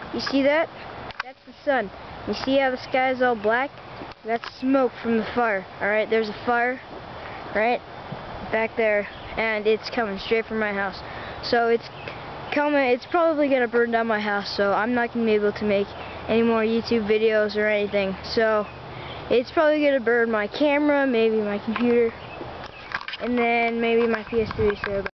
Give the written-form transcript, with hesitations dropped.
You see that? That's the sun. You see how the sky is all black? That's smoke from the fire. Alright, there's a fire right back there, and it's coming straight from my house. So it's probably gonna burn down my house, so I'm not gonna be able to make any more YouTube videos or anything. So it's probably gonna burn my camera, maybe my computer, and then maybe my PS3. So